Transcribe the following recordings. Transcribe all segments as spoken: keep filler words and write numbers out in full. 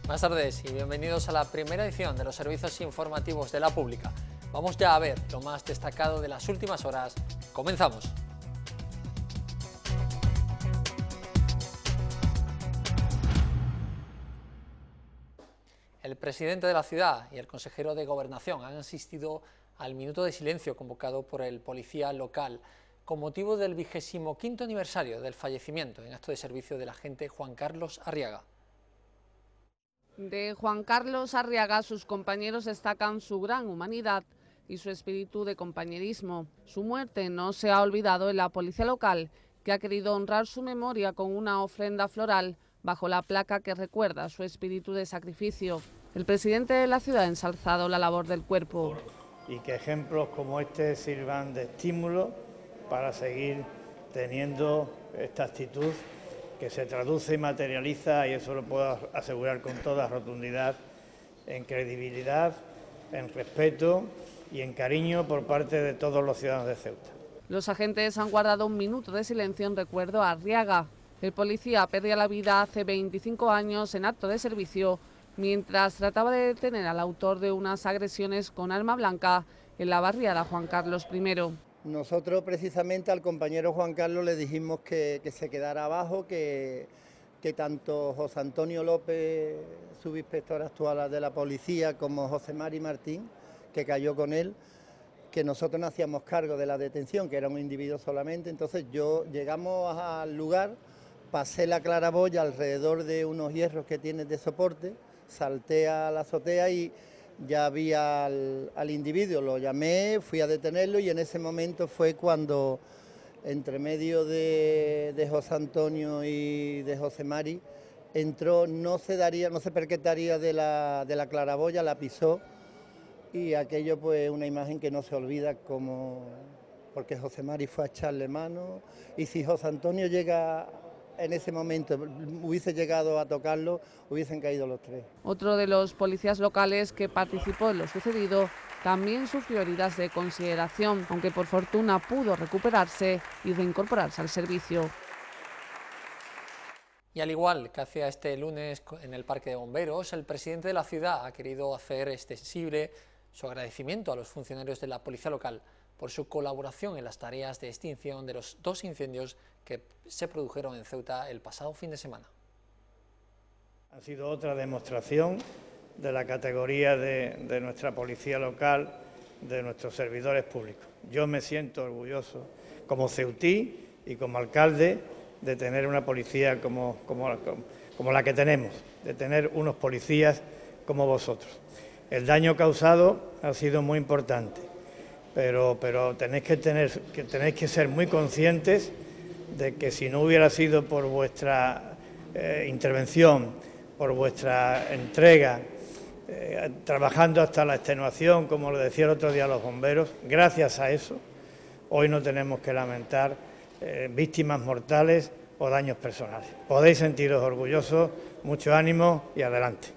Buenas tardes y bienvenidos a la primera edición de los servicios informativos de La Pública. Vamos ya a ver lo más destacado de las últimas horas. Comenzamos. El presidente de la ciudad y el consejero de Gobernación han asistido al minuto de silencio convocado por el policía local con motivo del vigésimo quinto aniversario del fallecimiento en acto de servicio del agente Juan Carlos Arriaga. De Juan Carlos Arriaga, sus compañeros destacan su gran humanidad y su espíritu de compañerismo. Su muerte no se ha olvidado en la policía local, que ha querido honrar su memoria con una ofrenda floral bajo la placa que recuerda su espíritu de sacrificio. El presidente de la ciudad ha ensalzado la labor del cuerpo. Y que ejemplos como este sirvan de estímulo para seguir teniendo esta actitud que se traduce y materializa, y eso lo puedo asegurar con toda rotundidad, en credibilidad, en respeto y en cariño por parte de todos los ciudadanos de Ceuta. Los agentes han guardado un minuto de silencio en recuerdo a Arriaga. El policía perdió la vida hace veinticinco años en acto de servicio, mientras trataba de detener al autor de unas agresiones con arma blanca en la barriada Juan Carlos primero. Nosotros precisamente al compañero Juan Carlos le dijimos que, que se quedara abajo, que, que tanto José Antonio López, subinspector actual de la policía, como José Mari Martín, que cayó con él, que nosotros nos hacíamos cargo de la detención, que era un individuo solamente. Entonces yo llegamos al lugar, pasé la claraboya alrededor de unos hierros que tiene de soporte, salté a la azotea y ya vi al, al individuo, lo llamé, fui a detenerlo y en ese momento fue cuando, entre medio de, de José Antonio y de José Mari, entró, no se daría, no se percataría de la, de la claraboya, la pisó y aquello pues una imagen que no se olvida, como porque José Mari fue a echarle mano y si José Antonio llega en ese momento hubiese llegado a tocarlo, hubiesen caído los tres. Otro de los policías locales que participó en lo sucedido también sufrió heridas de consideración, aunque por fortuna pudo recuperarse y reincorporarse al servicio. Y al igual que hacía este lunes en el Parque de Bomberos, el presidente de la ciudad ha querido hacer extensible su agradecimiento a los funcionarios de la policía local por su colaboración en las tareas de extinción de los dos incendios que se produjeron en Ceuta el pasado fin de semana. Ha sido otra demostración de la categoría de, de nuestra policía local, de nuestros servidores públicos. Yo me siento orgulloso como ceutí y como alcalde de tener una policía como, como, como la que tenemos, de tener unos policías como vosotros. El daño causado ha sido muy importante. Pero, pero tenéis, que tener, que tenéis que ser muy conscientes de que si no hubiera sido por vuestra eh, intervención, por vuestra entrega, eh, trabajando hasta la extenuación, como lo decía el otro día los bomberos, gracias a eso, hoy no tenemos que lamentar eh, víctimas mortales o daños personales. Podéis sentiros orgullosos, mucho ánimo y adelante.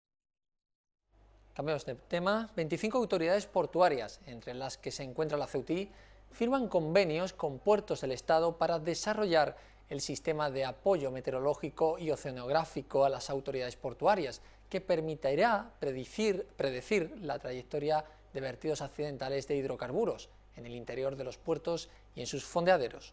Cambiamos de tema. veinticinco autoridades portuarias, entre las que se encuentra la Ceutí, firman convenios con puertos del Estado para desarrollar el sistema de apoyo meteorológico y oceanográfico a las autoridades portuarias, que permitirá predecir, predecir la trayectoria de vertidos accidentales de hidrocarburos en el interior de los puertos y en sus fondeaderos.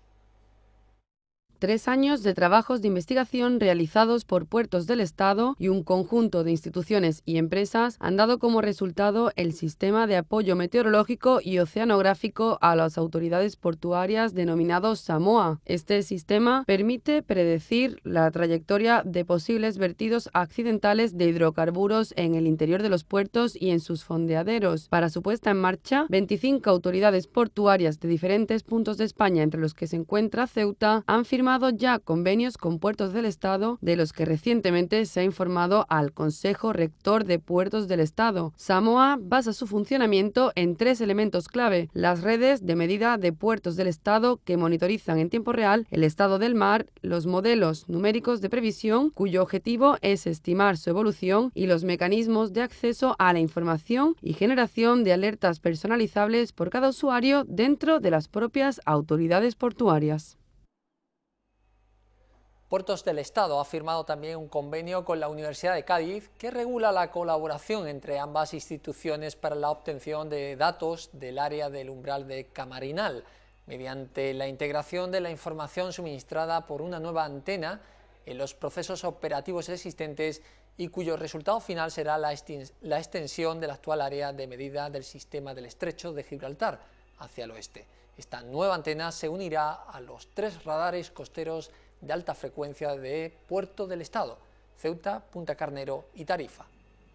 Tres años de trabajos de investigación realizados por Puertos del Estado y un conjunto de instituciones y empresas han dado como resultado el sistema de apoyo meteorológico y oceanográfico a las autoridades portuarias denominado SAMOA. Este sistema permite predecir la trayectoria de posibles vertidos accidentales de hidrocarburos en el interior de los puertos y en sus fondeaderos. Para su puesta en marcha, veinticinco autoridades portuarias de diferentes puntos de España, entre los que se encuentra Ceuta, han firmado ya convenios con Puertos del Estado, de los que recientemente se ha informado al Consejo Rector de Puertos del Estado. SAMOA basa su funcionamiento en tres elementos clave: las redes de medida de puertos del Estado, que monitorizan en tiempo real el estado del mar, los modelos numéricos de previsión, cuyo objetivo es estimar su evolución, y los mecanismos de acceso a la información y generación de alertas personalizables por cada usuario dentro de las propias autoridades portuarias. Puertos del Estado ha firmado también un convenio con la Universidad de Cádiz que regula la colaboración entre ambas instituciones para la obtención de datos del área del umbral de Camarinal, mediante la integración de la información suministrada por una nueva antena en los procesos operativos existentes y cuyo resultado final será la extensión de la actual área de medida del sistema del Estrecho de Gibraltar hacia el oeste. Esta nueva antena se unirá a los tres radares costeros de alta frecuencia de Puerto del Estado, Ceuta, Punta Carnero y Tarifa.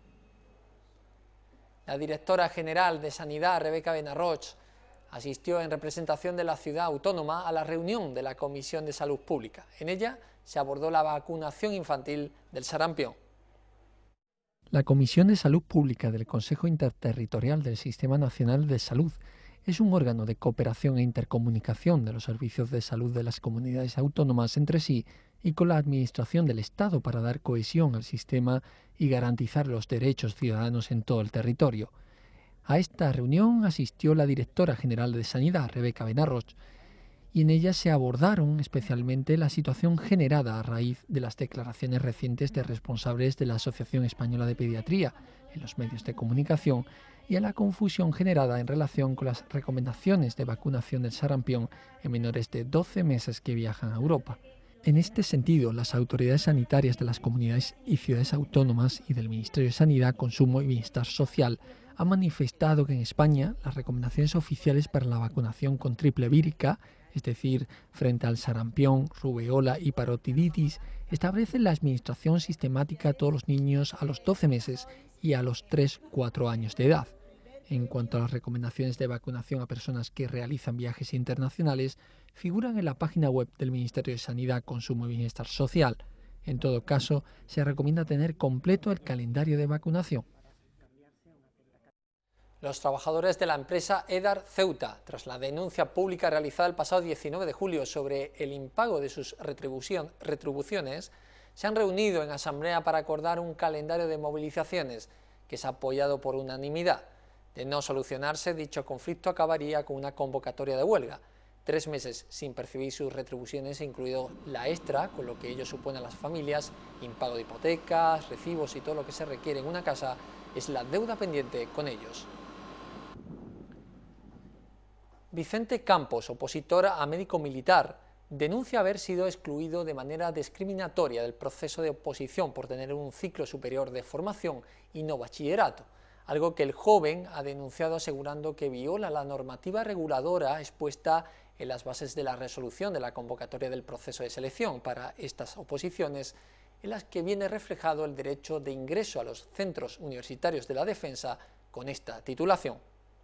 La directora general de Sanidad, Rebeca Benarroch, asistió en representación de la ciudad autónoma a la reunión de la Comisión de Salud Pública. En ella se abordó la vacunación infantil del sarampión. La Comisión de Salud Pública del Consejo Interterritorial del Sistema Nacional de Salud es un órgano de cooperación e intercomunicación de los servicios de salud de las comunidades autónomas entre sí y con la Administración del Estado para dar cohesión al sistema y garantizar los derechos ciudadanos en todo el territorio. A esta reunión asistió la directora general de Sanidad, Rebeca Benarroch, y en ella se abordaron especialmente la situación generada a raíz de las declaraciones recientes de responsables de la Asociación Española de Pediatría en los medios de comunicación y a la confusión generada en relación con las recomendaciones de vacunación del sarampión en menores de doce meses que viajan a Europa. En este sentido, las autoridades sanitarias de las comunidades y ciudades autónomas y del Ministerio de Sanidad, Consumo y Bienestar Social han manifestado que en España las recomendaciones oficiales para la vacunación con triple vírica, es decir, frente al sarampión, rubeola y parotiditis, establecen la administración sistemática a todos los niños a los doce meses y a los tres a cuatro años de edad. En cuanto a las recomendaciones de vacunación a personas que realizan viajes internacionales, figuran en la página web del Ministerio de Sanidad, Consumo y Bienestar Social. En todo caso, se recomienda tener completo el calendario de vacunación. Los trabajadores de la empresa Edar Ceuta, tras la denuncia pública realizada el pasado diecinueve de julio sobre el impago de sus retribución, retribuciones, se han reunido en asamblea para acordar un calendario de movilizaciones que es apoyado por unanimidad. De no solucionarse, dicho conflicto acabaría con una convocatoria de huelga. Tres meses sin percibir sus retribuciones, incluido la extra, con lo que ello supone a las familias, impago de hipotecas, recibos y todo lo que se requiere en una casa, es la deuda pendiente con ellos. Vicente Campos, opositor a médico militar, denuncia haber sido excluido de manera discriminatoria del proceso de oposición por tener un ciclo superior de formación y no bachillerato, algo que el joven ha denunciado asegurando que viola la normativa reguladora expuesta en las bases de la resolución de la convocatoria del proceso de selección para estas oposiciones, en las que viene reflejado el derecho de ingreso a los centros universitarios de la defensa con esta titulación.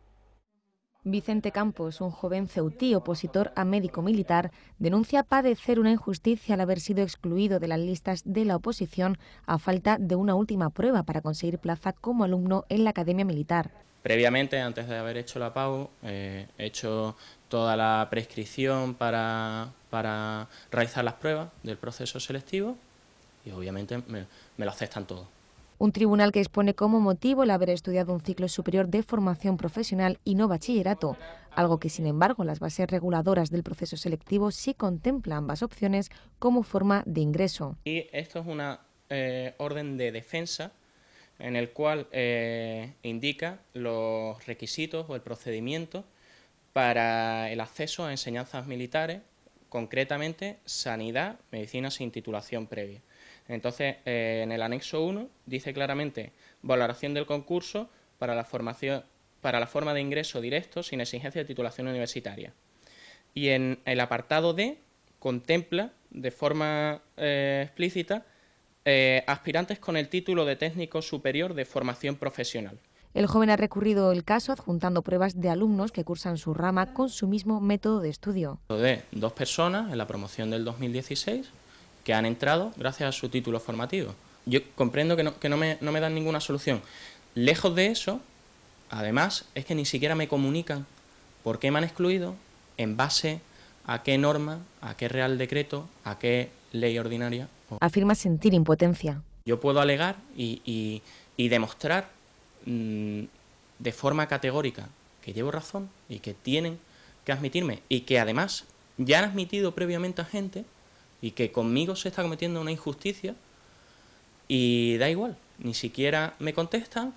Vicente Campos, un joven ceutí opositor a médico militar, denuncia padecer una injusticia al haber sido excluido de las listas de la oposición a falta de una última prueba para conseguir plaza como alumno en la Academia Militar. Previamente, antes de haber hecho la P A U, eh, he hecho toda la prescripción para, para realizar las pruebas del proceso selectivo y obviamente me, me lo aceptan todo. Un tribunal que expone como motivo el haber estudiado un ciclo superior de formación profesional y no bachillerato, algo que sin embargo las bases reguladoras del proceso selectivo sí contemplan ambas opciones como forma de ingreso. Y esto es una eh, orden de defensa en el cual eh, indica los requisitos o el procedimiento para el acceso a enseñanzas militares, concretamente sanidad, medicina sin titulación previa. Entonces, eh, en el anexo uno dice claramente valoración del concurso para la formación, para la forma de ingreso directo sin exigencia de titulación universitaria. Y en el apartado D contempla de forma eh, explícita eh, aspirantes con el título de técnico superior de formación profesional. El joven ha recurrido el caso adjuntando pruebas de alumnos que cursan su rama con su mismo método de estudio. De dos personas en la promoción del dos mil dieciséis que han entrado gracias a su título formativo. Yo comprendo que no, que no, me, no me dan ninguna solución. Lejos de eso, además, es que ni siquiera me comunican por qué me han excluido, en base a qué norma, a qué real decreto, a qué ley ordinaria. Afirma sentir impotencia. Yo puedo alegar y, y, y demostrar mmm, de forma categórica que llevo razón y que tienen que admitirme y que además ya han admitido previamente a gente y que conmigo se está cometiendo una injusticia y da igual, ni siquiera me contestan.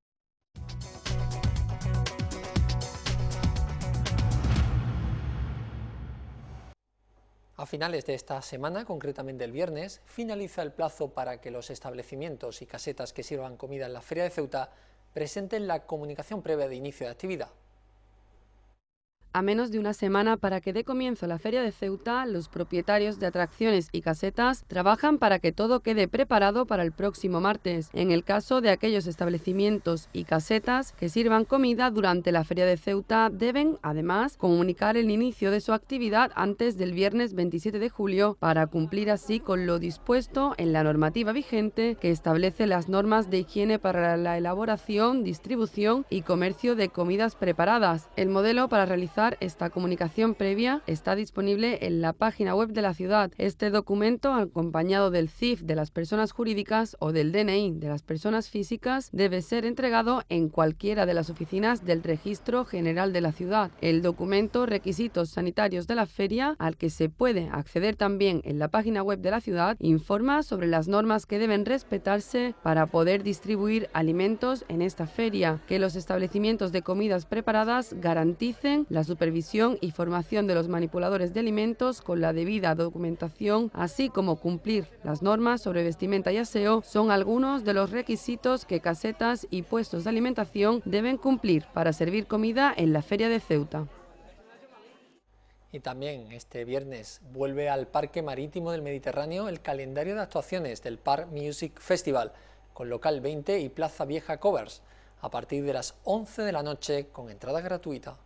A finales de esta semana, concretamente el viernes, finaliza el plazo para que los establecimientos y casetas que sirvan comida en la Feria de Ceuta presenten la comunicación previa de inicio de actividad. A menos de una semana para que dé comienzo la Feria de Ceuta, los propietarios de atracciones y casetas trabajan para que todo quede preparado para el próximo martes. En el caso de aquellos establecimientos y casetas que sirvan comida durante la Feria de Ceuta, deben, además, comunicar el inicio de su actividad antes del viernes veintisiete de julio para cumplir así con lo dispuesto en la normativa vigente que establece las normas de higiene para la elaboración, distribución y comercio de comidas preparadas. El modelo para realizar esta comunicación previa está disponible en la página web de la ciudad. Este documento, acompañado del C I F de las personas jurídicas o del D N I de las personas físicas, debe ser entregado en cualquiera de las oficinas del Registro General de la ciudad. El documento Requisitos Sanitarios de la Feria, al que se puede acceder también en la página web de la ciudad, informa sobre las normas que deben respetarse para poder distribuir alimentos en esta feria, que los establecimientos de comidas preparadas garanticen la supervisión y formación de los manipuladores de alimentos con la debida documentación, así como cumplir las normas sobre vestimenta y aseo, son algunos de los requisitos que casetas y puestos de alimentación deben cumplir para servir comida en la Feria de Ceuta. Y también este viernes vuelve al Parque Marítimo del Mediterráneo el calendario de actuaciones del Park Music Festival, con local veinte y Plaza Vieja Covers, a partir de las once de la noche con entrada gratuita.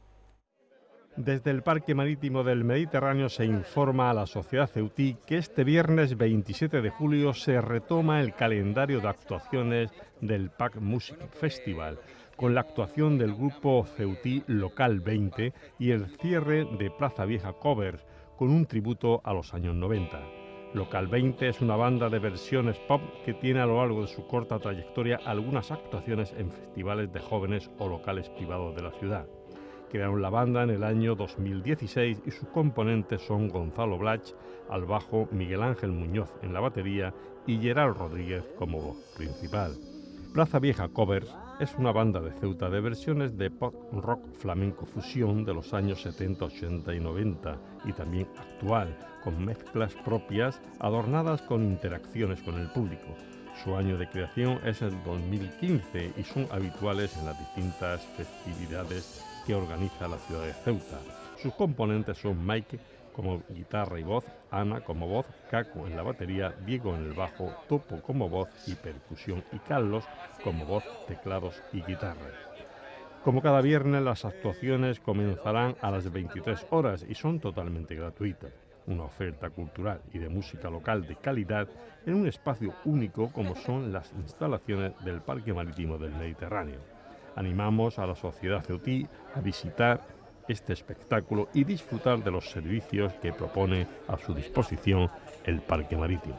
Desde el Parque Marítimo del Mediterráneo se informa a la sociedad ceutí que este viernes veintisiete de julio se retoma el calendario de actuaciones del Park Music Festival, con la actuación del grupo ceutí Local veinte y el cierre de Plaza Vieja Covers, con un tributo a los años noventa. Local veinte es una banda de versiones pop que tiene a lo largo de su corta trayectoria algunas actuaciones en festivales de jóvenes o locales privados de la ciudad. Crearon la banda en el año dos mil dieciséis y sus componentes son Gonzalo Blach al bajo, Miguel Ángel Muñoz en la batería y Gerard Rodríguez como voz principal. Plaza Vieja Covers es una banda de Ceuta de versiones de pop rock flamenco fusión de los años setenta, ochenta y noventa y también actual, con mezclas propias adornadas con interacciones con el público. Su año de creación es el dos mil quince y son habituales en las distintas festividades que organiza la ciudad de Ceuta. Sus componentes son Mike como guitarra y voz, Ana como voz, Caco en la batería, Diego en el bajo, Topo como voz y percusión y Carlos como voz, teclados y guitarra. Como cada viernes, las actuaciones comenzarán a las veintitrés horas y son totalmente gratuitas. Una oferta cultural y de música local de calidad en un espacio único como son las instalaciones del Parque Marítimo del Mediterráneo. Animamos a la sociedad ceutí a visitar este espectáculo y disfrutar de los servicios que propone a su disposición el Parque Marítimo.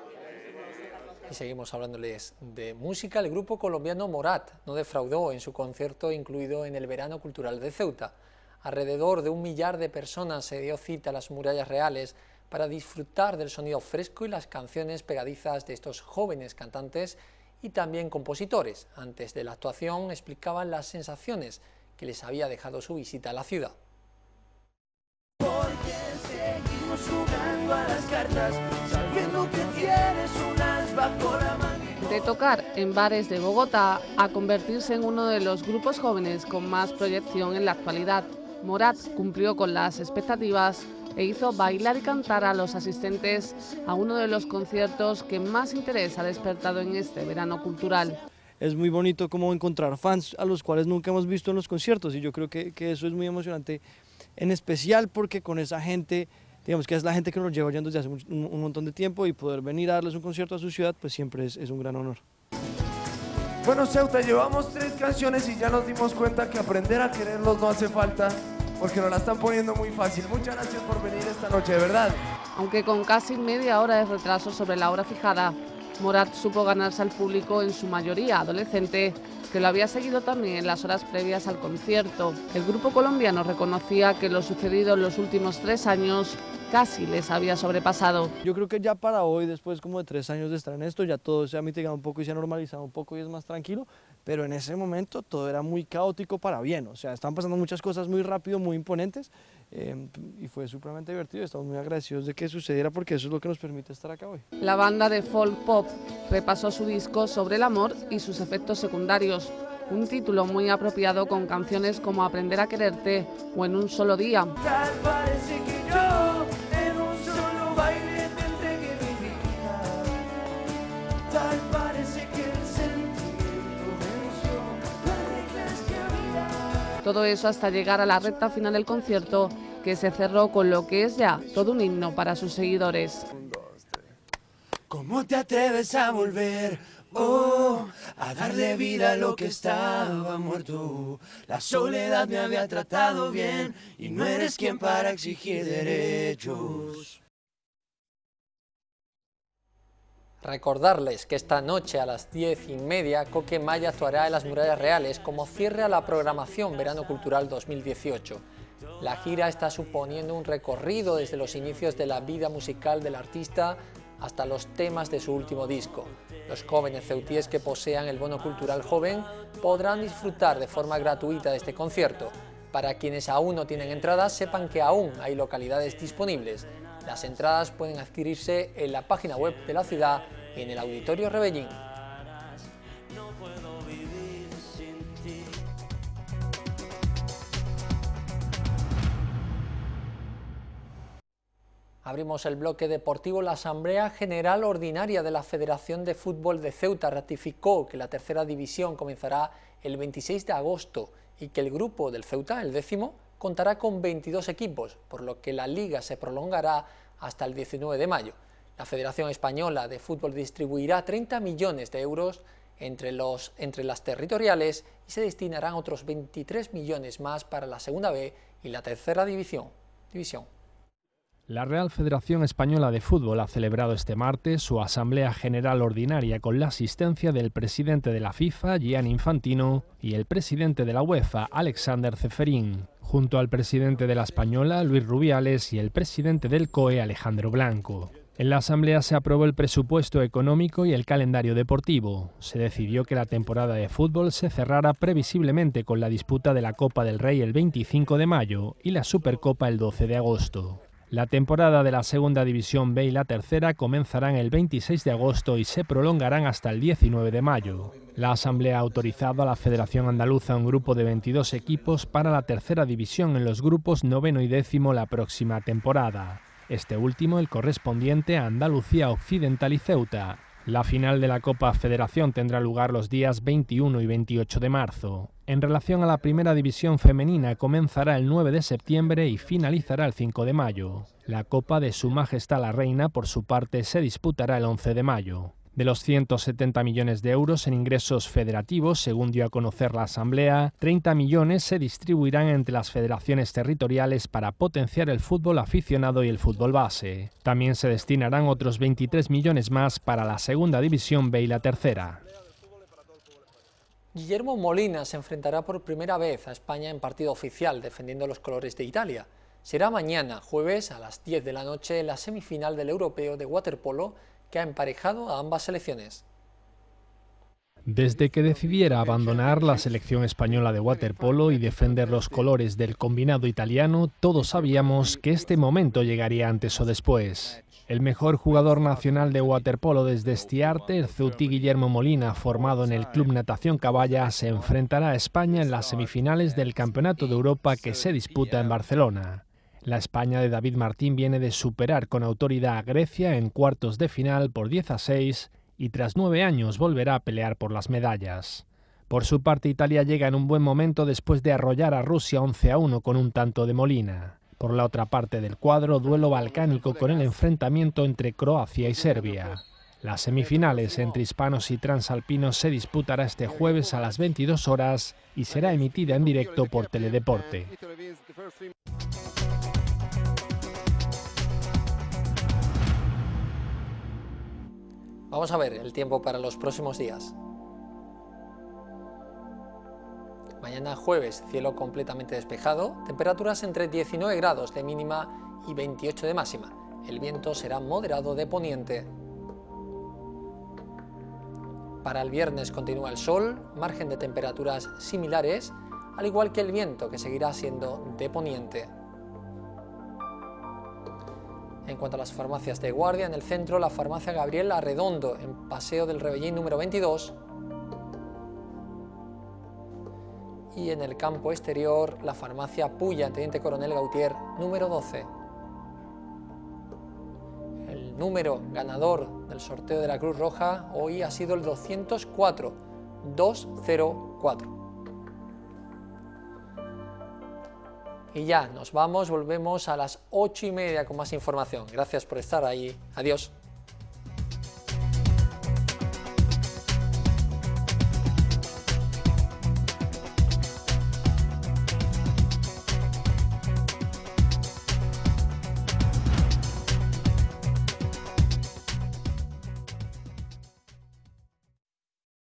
Y seguimos hablándoles de música. El grupo colombiano Morat no defraudó en su concierto incluido en el Verano Cultural de Ceuta. Alrededor de un millar de personas se dio cita a las murallas reales para disfrutar del sonido fresco y las canciones pegadizas de estos jóvenes cantantes y también compositores. Antes de la actuación explicaban las sensaciones que les había dejado su visita a la ciudad. Porque seguimos jugando a las cartas, sabiendo que tienes un as bajo la manga. De tocar en bares de Bogotá a convertirse en uno de los grupos jóvenes con más proyección en la actualidad, Morat cumplió con las expectativas e hizo bailar y cantar a los asistentes a uno de los conciertos que más interés ha despertado en este verano cultural. Es muy bonito como encontrar fans a los cuales nunca hemos visto en los conciertos y yo creo que, que eso es muy emocionante, en especial porque con esa gente, digamos que es la gente que nos lleva oyendo desde hace un, un montón de tiempo y poder venir a darles un concierto a su ciudad pues siempre es, es un gran honor. Bueno, Ceuta, llevamos tres canciones y ya nos dimos cuenta que aprender a quererlos no hace falta, porque nos la están poniendo muy fácil. Muchas gracias por venir esta noche, de verdad. Aunque con casi media hora de retraso sobre la hora fijada, Morat supo ganarse al público, en su mayoría adolescente, que lo había seguido también en las horas previas al concierto. El grupo colombiano reconocía que lo sucedido en los últimos tres años casi les había sobrepasado. Yo creo que ya para hoy, después como de tres años de estar en esto, ya todo se ha mitigado un poco y se ha normalizado un poco y es más tranquilo, pero en ese momento todo era muy caótico para bien, o sea, estaban pasando muchas cosas muy rápido, muy imponentes, eh, y fue supremamente divertido. Estamos muy agradecidos de que sucediera porque eso es lo que nos permite estar acá hoy. La banda de folk pop repasó su disco sobre el amor y sus efectos secundarios, un título muy apropiado con canciones como Aprender a quererte o En un solo día. Tal parece que yo en un solo baile te entregué mi vida. Tal parece que el sentimiento venció las reglas que había. Todo eso hasta llegar a la recta final del concierto, que se cerró con lo que es ya todo un himno para sus seguidores. ¿Cómo te atreves a volver? Oh, a darle vida a lo que estaba muerto. La soledad me había tratado bien y no eres quien para exigir derechos. Recordarles que esta noche a las diez y media Coquemaya actuará en las Murallas Reales como cierre a la programación Verano Cultural dos mil dieciocho. La gira está suponiendo un recorrido desde los inicios de la vida musical del artista hasta los temas de su último disco. Los jóvenes ceutíes que posean el bono cultural joven podrán disfrutar de forma gratuita de este concierto. Para quienes aún no tienen entradas, sepan que aún hay localidades disponibles. Las entradas pueden adquirirse en la página web de la ciudad y en el Auditorio Rebellín. Abrimos el bloque deportivo. La Asamblea General Ordinaria de la Federación de Fútbol de Ceuta ratificó que la tercera división comenzará el veintiséis de agosto y que el grupo del Ceuta, el décimo, contará con veintidós equipos, por lo que la liga se prolongará hasta el diecinueve de mayo. La Federación Española de Fútbol distribuirá treinta millones de euros entre, los, entre las territoriales y se destinarán otros veintitrés millones más para la segunda B y la tercera división. división. La Real Federación Española de Fútbol ha celebrado este martes su Asamblea General Ordinaria con la asistencia del presidente de la FIFA, Gianni Infantino, y el presidente de la UEFA, Alexander Ceferín, junto al presidente de la Española, Luis Rubiales, y el presidente del C O E, Alejandro Blanco. En la Asamblea se aprobó el presupuesto económico y el calendario deportivo. Se decidió que la temporada de fútbol se cerrara previsiblemente con la disputa de la Copa del Rey el veinticinco de mayo y la Supercopa el doce de agosto. La temporada de la Segunda División B y la tercera comenzarán el veintiséis de agosto y se prolongarán hasta el diecinueve de mayo. La Asamblea ha autorizado a la Federación Andaluza un grupo de veintidós equipos para la tercera división en los grupos noveno y décimo la próxima temporada. Este último el correspondiente a Andalucía Occidental y Ceuta. La final de la Copa Federación tendrá lugar los días veintiuno y veintiocho de marzo. En relación a la primera división femenina, comenzará el nueve de septiembre y finalizará el cinco de mayo. La Copa de Su Majestad la Reina, por su parte, se disputará el once de mayo. De los ciento setenta millones de euros en ingresos federativos, según dio a conocer la Asamblea, treinta millones se distribuirán entre las federaciones territoriales para potenciar el fútbol aficionado y el fútbol base. También se destinarán otros veintitrés millones más para la Segunda División B y la tercera. Guillermo Molina se enfrentará por primera vez a España en partido oficial, defendiendo los colores de Italia. Será mañana, jueves, a las diez de la noche, en la semifinal del Europeo de Waterpolo, que ha emparejado a ambas selecciones. Desde que decidiera abandonar la selección española de waterpolo y defender los colores del combinado italiano, todos sabíamos que este momento llegaría antes o después. El mejor jugador nacional de waterpolo desde este arte, el ceutí Guillermo Molina, formado en el Club Natación Caballa, se enfrentará a España en las semifinales del Campeonato de Europa que se disputa en Barcelona. La España de David Martín viene de superar con autoridad a Grecia en cuartos de final por diez a seis y tras nueve años volverá a pelear por las medallas. Por su parte, Italia llega en un buen momento después de arrollar a Rusia once a uno con un tanto de Molina. Por la otra parte del cuadro, duelo balcánico con el enfrentamiento entre Croacia y Serbia. Las semifinales entre hispanos y transalpinos se disputará este jueves a las veintidós horas y será emitida en directo por Teledeporte. Vamos a ver el tiempo para los próximos días. Mañana jueves, cielo completamente despejado, temperaturas entre diecinueve grados de mínima y veintiocho de máxima. El viento será moderado de poniente. Para el viernes continúa el sol, margen de temperaturas similares, al igual que el viento, que seguirá siendo de poniente. En cuanto a las farmacias de guardia, en el centro la farmacia Gabriel Arredondo, en Paseo del Rebellín número veintidós. Y en el campo exterior, la farmacia Puya, en Teniente Coronel Gautier número doce. El número ganador del sorteo de la Cruz Roja hoy ha sido el doscientos cuatro, doscientos cuatro. Y ya, nos vamos, volvemos a las ocho y media con más información. Gracias por estar ahí. Adiós.